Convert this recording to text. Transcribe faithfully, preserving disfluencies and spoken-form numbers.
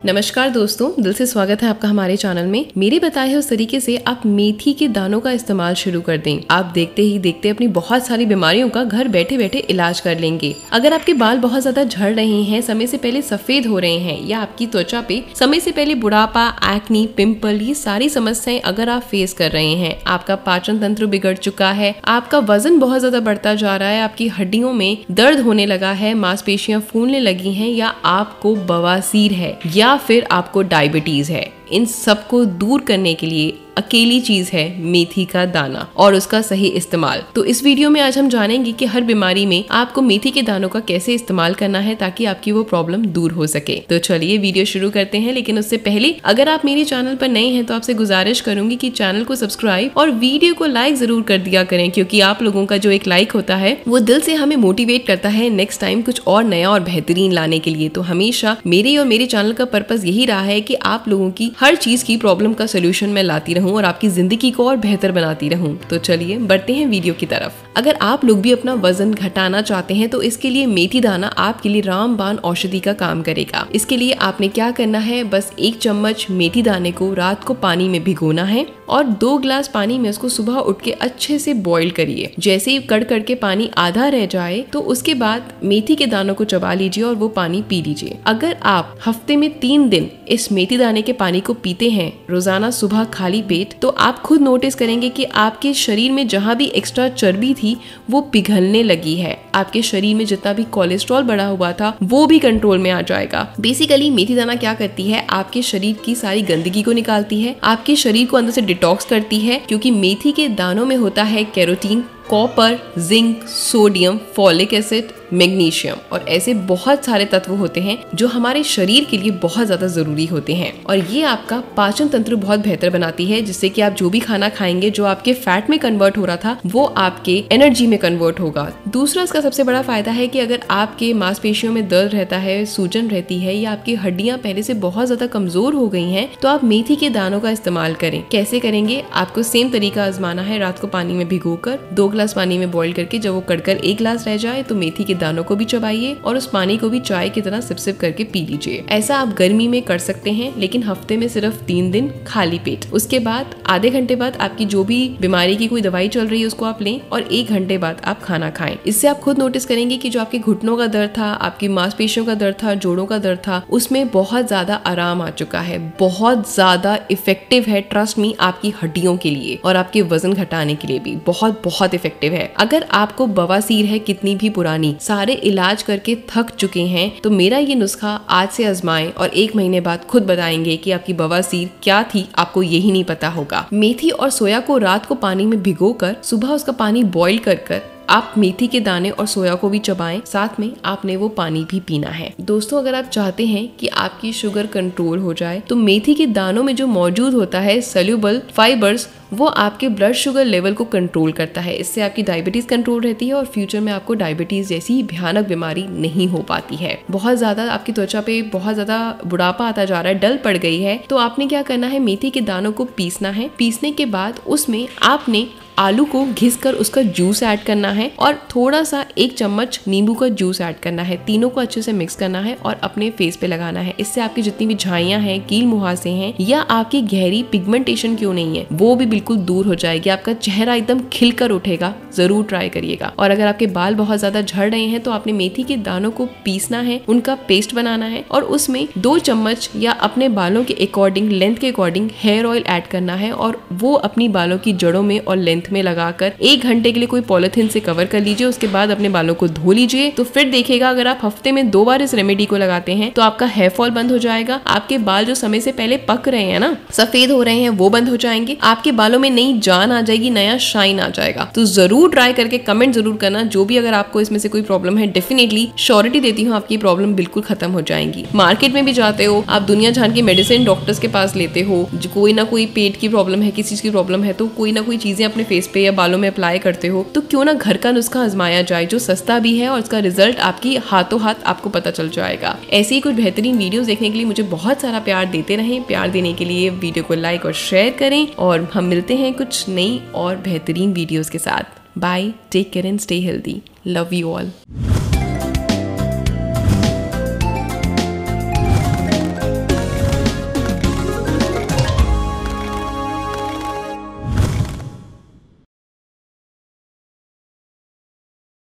नमस्कार दोस्तों, दिल से स्वागत है आपका हमारे चैनल में। मेरे बताए हुए उस तरीके से आप मेथी के दानों का इस्तेमाल शुरू कर दें। आप देखते ही देखते अपनी बहुत सारी बीमारियों का घर बैठे बैठे इलाज कर लेंगे। अगर आपके बाल बहुत ज्यादा झड़ रहे हैं, समय से पहले सफेद हो रहे हैं, या आपकी त्वचा पे समय से पहले बुढ़ापा, एक्नी, पिंपल, ये सारी समस्याएं अगर आप फेस कर रहे हैं, आपका पाचन तंत्र बिगड़ चुका है, आपका वजन बहुत ज्यादा बढ़ता जा रहा है, आपकी हड्डियों में दर्द होने लगा है, मांसपेशियां फूलने लगी हैं, या आपको बवासीर है या फिर आपको डायबिटीज है, इन सब को दूर करने के लिए अकेली चीज है मेथी का दाना और उसका सही इस्तेमाल। तो इस वीडियो में आज हम जानेंगे कि हर बीमारी में आपको मेथी के दानों का कैसे इस्तेमाल करना है ताकि आपकी वो प्रॉब्लम दूर हो सके। तो चलिए वीडियो शुरू करते हैं, लेकिन उससे पहले अगर आप मेरे चैनल पर नए हैं तो आपसे गुजारिश करूंगी कि चैनल को सब्सक्राइब और वीडियो को लाइक जरूर कर दिया करें, क्योंकि आप लोगों का जो एक लाइक होता है वो दिल से हमें मोटिवेट करता है नेक्स्ट टाइम कुछ और नया और बेहतरीन लाने के लिए। तो हमेशा मेरे और मेरे चैनल का पर्पज यही रहा है कि आप लोगों की हर चीज की प्रॉब्लम का सोल्यूशन मैं लाती रहूं और आपकी जिंदगी को और बेहतर बनाती रहूं। तो चलिए बढ़ते हैं वीडियो की तरफ। अगर आप लोग भी अपना वजन घटाना चाहते हैं तो इसके लिए मेथी दाना आपके लिए रामबाण औषधि का काम करेगा। इसके लिए आपने क्या करना है, बस एक चम्मच मेथी दाने को रात को पानी में भिगोना है और दो ग्लास पानी में उसको सुबह उठ के अच्छे से बॉईल करिए। जैसे ही कड़ कड़ के पानी आधा रह जाए तो उसके बाद मेथी के दानों को चबा लीजिए और वो पानी पी लीजिए। अगर आप हफ्ते में तीन दिन इस मेथी दाने के पानी को पीते हैं रोजाना सुबह खाली पेट, तो आप खुद नोटिस करेंगे कि आपके शरीर में जहाँ भी एक्स्ट्रा चर्बी थी वो पिघलने लगी है। आपके शरीर में जितना भी कोलेस्ट्रॉल बढ़ा हुआ था वो भी कंट्रोल में आ जाएगा। बेसिकली मेथी दाना क्या करती है, आपके शरीर की सारी गंदगी को निकालती है, आपके शरीर को अंदर से डिटॉक्स करती है, क्योंकि मेथी के दानों में होता है carotene, copper, zinc, sodium, folic acid, magnesium और ऐसे बहुत सारे तत्व होते हैं जो हमारे शरीर के लिए बहुत ज्यादा जरूरी होते हैं। और ये आपका पाचन तंत्र बहुत बेहतर बनाती है, जिससे कि आप जो भी खाना खाएंगे जो आपके फैट में कन्वर्ट हो रहा था वो आपके एनर्जी में कन्वर्ट होगा। दूसरा इसका सबसे बड़ा फायदा है कि अगर आपके मांसपेशियों में दर्द रहता है, सूजन रहती है, या आपकी हड्डियां पहले से बहुत ज्यादा कमजोर हो गई हैं, तो आप मेथी के दानों का इस्तेमाल करें। कैसे करेंगे, आपको सेम तरीका आजमाना है। रात को पानी में भिगोकर दो ग्लास पानी में बॉईल करके जब वो कड़कर एक ग्लास रह जाए तो मेथी के दानों को भी चबाइए और उस पानी को भी चाय की तरह सिप सिप करके पी लीजिए। ऐसा आप गर्मी में कर सकते हैं, लेकिन हफ्ते में सिर्फ तीन दिन खाली पेट। उसके बाद आधे घंटे बाद आपकी जो भी बीमारी की कोई दवाई चल रही है उसको आप लें और एक घंटे बाद आप खाना खाएं। इससे आप खुद नोटिस करेंगे कि जो आपके घुटनों का दर्द था, आपकी मांसपेशियों का दर्द था, जोड़ों का दर्द था, उसमें बहुत ज्यादा आराम आ चुका है। बहुत ज्यादा इफेक्टिव है, ट्रस्ट मी, आपकी हड्डियों के लिए और आपके वजन घटाने के लिए भी बहुत बहुत इफेक्टिव है। अगर आपको बवासीर है कितनी भी पुरानी, सारे इलाज करके थक चुके हैं, तो मेरा ये नुस्खा आज से आजमाएं और एक महीने बाद खुद बताएंगे कि आपकी बवासीर क्या थी, आपको यही नहीं पता होगा। मेथी और सोया को रात को पानी में भिगोकर सुबह उसका पानी बॉईल कर कर आप मेथी के दाने और सोया को भी चबाएं, साथ में आपने वो पानी भी पीना है। दोस्तों, अगर आप चाहते हैं कि आपकी शुगर कंट्रोल हो जाए तो मेथी के दानों में जो मौजूद होता है सोल्यूबल फाइबर्स, वो आपके ब्लड शुगर लेवल को कंट्रोल करता है। इससे आपकी डायबिटीज कंट्रोल रहती है और फ्यूचर में आपको डायबिटीज जैसी भयानक बीमारी नहीं हो पाती है। बहुत ज्यादा आपकी त्वचा पे बहुत ज्यादा बुढ़ापा आता जा रहा है, डल पड़ गई है, तो आपने क्या करना है, मेथी के दानों को पीसना है। पीसने के बाद उसमें आपने आलू को घिस कर उसका जूस ऐड करना है और थोड़ा सा एक चम्मच नींबू का जूस ऐड करना है। तीनों को अच्छे से मिक्स करना है और अपने फेस पे लगाना है। इससे आपकी जितनी भी झाइयां हैं, कील मुहासे हैं, या आपकी गहरी पिगमेंटेशन क्यों नहीं है, वो भी बिल्कुल दूर हो जाएगी। आपका चेहरा एकदम खिलकर उठेगा। जरूर ट्राई करिएगा। और अगर आपके बाल बहुत ज्यादा झड़ रहे हैं तो आपने मेथी के दानों को पीसना है, उनका पेस्ट बनाना है और उसमें दो चम्मच या अपने बालों के अकॉर्डिंग, लेंथ के अकॉर्डिंग हेयर ऑयल ऐड करना है और वो अपनी बालों की जड़ों में और लेंथ में लगाकर एक घंटे के लिए कोई पॉलिथीन से कवर कर लीजिए। उसके बाद अपने बालों को धो लीजिए। तो फिर देखिएगा, अगर आप हफ्ते में दो बार इस रेमेडी को लगाते हैं तो आपका हेयर फॉल बंद हो जाएगा। आपके बाल जो समय से पहले पक रहे हैं ना, सफेद हो रहे हैं, वो बंद हो जाएंगे। आपके बालों में नई जान आ जाएगी, नया शाइन आ जाएगा। तो जरूर ट्राई करके कमेंट जरूर करना। जो भी अगर आपको इसमें से कोई प्रॉब्लम है, डेफिनेटली श्योरिटी देती हूँ आपकी प्रॉब्लम बिल्कुल खत्म हो जाएंगी। मार्केट में भी जाते हो आप, दुनिया जान की मेडिसिन डॉक्टर्स के पास लेते हो, कोई ना कोई पेट की प्रॉब्लम है, किसी चीज की प्रॉब्लम है, तो कोई ना कोई चीजें अपने फेस पे या बालों में अप्लाई करते हो, तो क्यों ना घर का नुस्खा आजमाया जाए जो सस्ता भी है और उसका रिजल्ट आपकी हाथों हाथ आपको पता चल जाएगा। ऐसे ही कुछ बेहतरीन वीडियोस देखने के लिए मुझे बहुत सारा प्यार देते रहें। प्यार देने के लिए वीडियो को लाइक और शेयर करें और हम मिलते हैं कुछ नई और बेहतरीन वीडियोस के साथ। Bye, take care and stay healthy. Love you all.